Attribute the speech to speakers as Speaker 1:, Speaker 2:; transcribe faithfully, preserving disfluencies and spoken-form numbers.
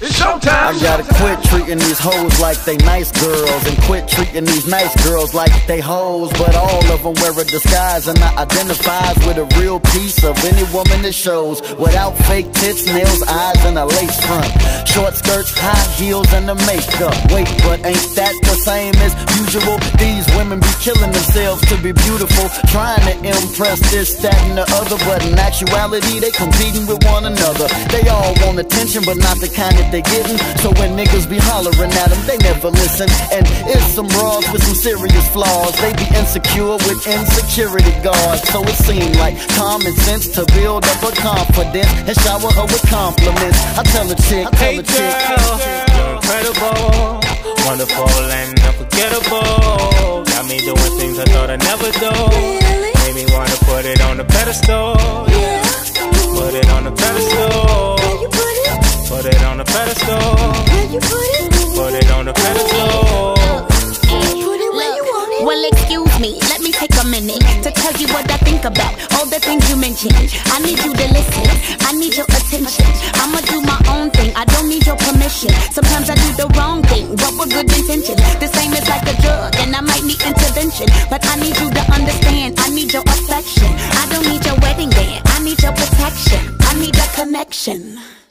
Speaker 1: It's showtime.
Speaker 2: I gotta quit treating these hoes like they nice girls, and quit treating these nice girls like they hoes. But all of them wear a disguise, and I identifies with a real piece of any woman that shows, without fake tits, nails, eyes, and a lace front, short skirts, high heels, and the makeup. Wait, but ain't that the same as usual? These women be killing themselves to be beautiful, trying to impress this, that, and the other, but in actuality they competing with one another. They all want attention, but not the kind that they getting. So when niggas be hollering at them, they never listen. And it's some raws with some serious flaws. They be insecure with insecurity guards. So it seemed like common sense to build up a confidence and shower her with compliments. I tell a chick, I tell
Speaker 3: hey
Speaker 2: a chick,
Speaker 3: girl, you're incredible, wonderful and unforgettable. Got me doing things I thought I'd never do. Made me wanna put it on a pedestal. Yeah. Put it on a pedestal. Put it on a pedestal. Where you put it? Put it on a pedestal.
Speaker 4: Put it where you want it. Well, excuse me, let me take a minute to tell you what I think about all the things you mentioned. I need you to listen, I need your attention. I'ma do my own thing, I don't need your permission. Sometimes I do the wrong thing, but with good intention. The same is like a drug, and I might need intervention. But I need you to understand, I need your affection. I don't need your wedding band, I need your protection. I need a connection.